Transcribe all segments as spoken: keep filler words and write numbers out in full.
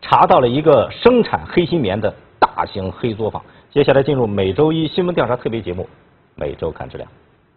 查到了一个生产黑心棉的大型黑作坊。接下来进入每周一新闻调查特别节目《每周看质量》。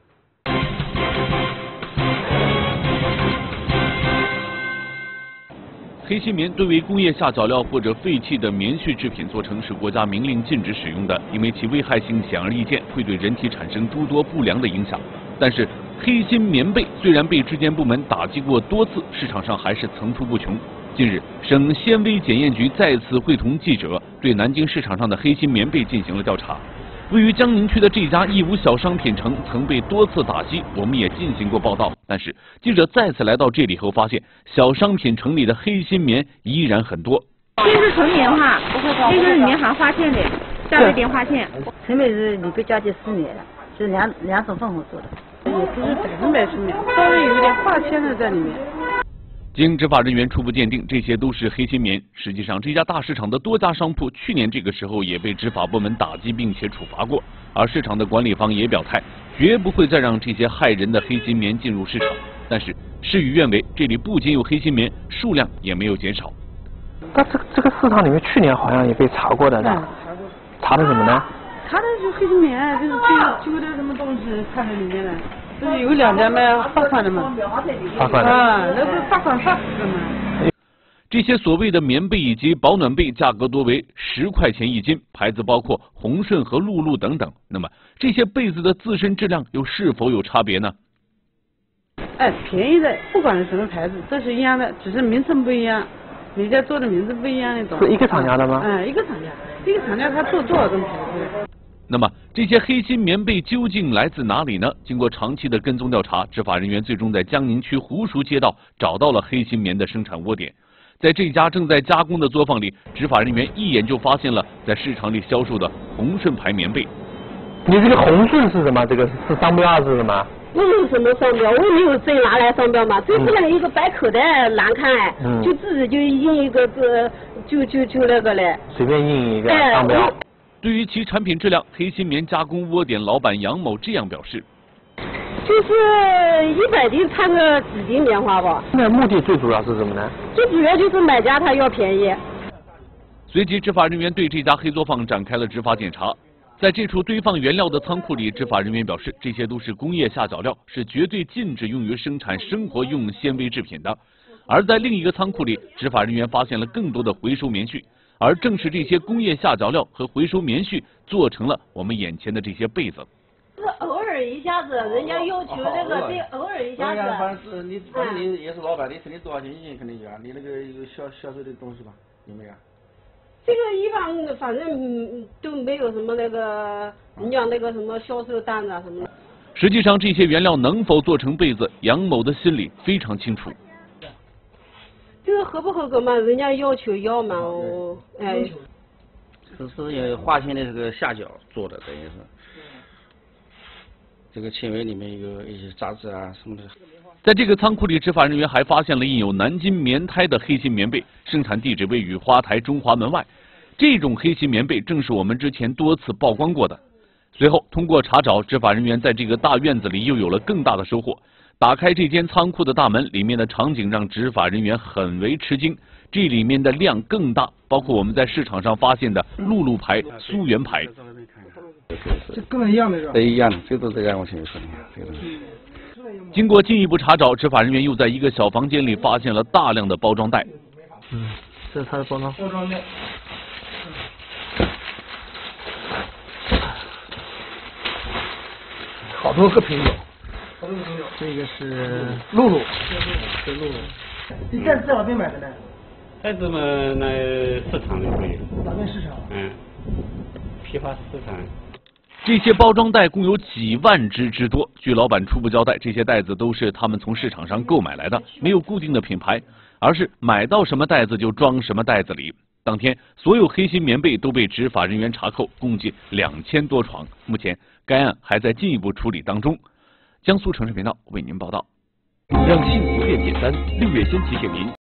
黑心棉多为工业下脚料或者废弃的棉絮制品做成，是国家明令禁止使用的，因为其危害性显而易见，会对人体产生诸多不良的影响。但是，黑心棉被虽然被质监部门打击过多次，市场上还是层出不穷。近日，省纤维检验局再次会同记者对南京市场上的黑心棉被进行了调查。位于江宁区的这家义乌小商品城曾被多次打击，我们也进行过报道。但是记者再次来到这里后，发现小商品城里的黑心棉依然很多。 这是纯棉花，这个里面含花线的，加了一点花线。 纯棉是里边加的丝棉，是两两种混合做的， 也不是百分百纯棉，稍微有一点化纤的在里面。 经执法人员初步鉴定，这些都是黑心棉。实际上，这家大市场的多家商铺去年这个时候也被执法部门打击并且处罚过，而市场的管理方也表态，绝不会再让这些害人的黑心棉进入市场。但是事与愿违，这里不仅有黑心棉，数量也没有减少。 那这个这个市场里面去年好像也被查过的， 嗯， 查的什么呢？ 查的是黑心棉，就是旧旧的什么东西看在里面了。就是有两家卖罚款的嘛， 罚款的啊，那是罚款罚死的嘛。 这些所谓的棉被以及保暖被价格多为十块钱一斤，牌子包括红顺和露露等等。那么这些被子的自身质量又是否有差别呢？ 哎，便宜的不管是什么牌子都是一样的，只是名称不一样，每家做的名字不一样那种。 是一个厂家的吗？ 嗯，一个厂家，一个厂家他做多少种牌子？ 那么这些黑心棉被究竟来自哪里呢？经过长期的跟踪调查，执法人员最终在江宁区湖熟街道找到了黑心棉的生产窝点。在这家正在加工的作坊里，执法人员一眼就发现了在市场里销售的红顺牌棉被。 你这个红顺是什么？这个是商标二字的吗？ 我有什么商标？我没有真拿来商标嘛，就是那一个白口袋难看哎， 嗯、 就自己就印一个个，就就就那个嘞， 随便印一个商标。哎对于其产品质量，黑心棉加工窝点老板杨某这样表示： 就是一百斤掺个几斤棉花吧。 那目的最主要是什么呢？ 最主要就是买家他要便宜。 随即，执法人员对这家黑作坊展开了执法检查。在这处堆放原料的仓库里，执法人员表示，这些都是工业下脚料，是绝对禁止用于生产生活用纤维制品的。而在另一个仓库里，执法人员发现了更多的回收棉絮。而正是这些工业下脚料和回收棉絮，做成了我们眼前的这些被子。 是偶尔一下子，人家要求那个对，偶尔一下子。 反正是你，反正你也是老板，你肯定多少斤斤肯定有啊，你那个有销销售的东西吧，有没有？ 这个一般反正都没有什么那个人家那个什么销售单啊什么的。 实际上，这些原料能否做成被子，杨某的心里非常清楚。 这个合不合格嘛？人家要求要嘛，我哎。 这是有花纤的这个下脚做的，等于是这个纤维里面有一些杂质啊什么的。 在这个仓库里，执法人员还发现了印有南京棉胎的黑心棉被，生产地址位于花台中华门外。这种黑心棉被正是我们之前多次曝光过的。随后，通过查找，执法人员在这个大院子里又有了更大的收获。打开这间仓库的大门，里面的场景让执法人员很为吃惊。这里面的量更大，包括我们在市场上发现的露露牌、苏源牌。 这跟它一样的是吧？对，一样的，这都这个我前面说的，这个东西。 经过进一步查找，执法人员又在一个小房间里发现了大量的包装袋。 嗯，这是它的包装。包装袋。 好多个品种。 这个是露露， 是露露。 你在在哪边买的呢？ 袋子嘛，那市场里会有。 哪边市场？ 嗯，批发市场。 这些包装袋共有几万只之多。据老板初步交代，这些袋子都是他们从市场上购买来的，没有固定的品牌，而是买到什么袋子就装什么袋子里。当天，所有黑心棉被都被执法人员查扣，共计两千多床。目前，该案还在进一步处理当中。江苏城市频道为您报道。 让幸福变简单，六月先提醒您。